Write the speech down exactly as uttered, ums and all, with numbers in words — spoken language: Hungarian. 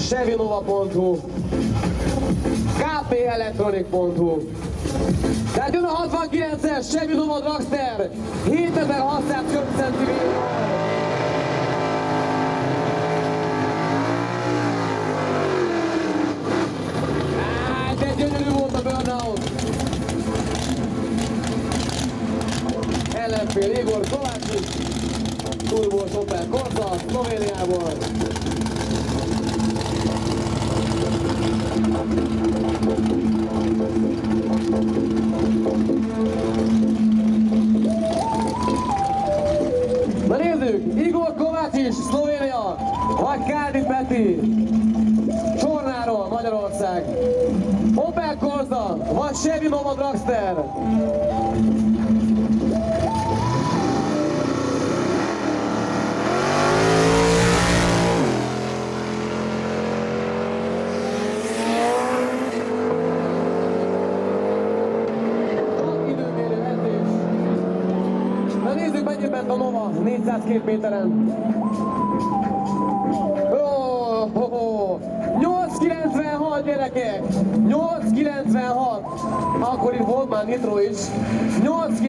Chevinova pont hu, ká pé electronic pont hu. Tehát jön a hatvankilences Chevinova Dragster hétezer-hatszáz köbcentiméter. De gyönyörű volt a burnout. Ellenfél Igor Kovácsics, turbós Opel Corsa, Szlovéniából. Na nézzük, Igor Kovácsics, Szlovénia, vagy Káldi Peti, Csornáról, Magyarország. Opel Corsa, vagy Chevinova Dragster. Na nézzük, mennyit ment a Nova négyszázkettő méteren. Oh, oh, oh. nyolc kilencvenhat gyerekek! nyolc kilencvenhat! Akkor itt volt már nitro is. nyolc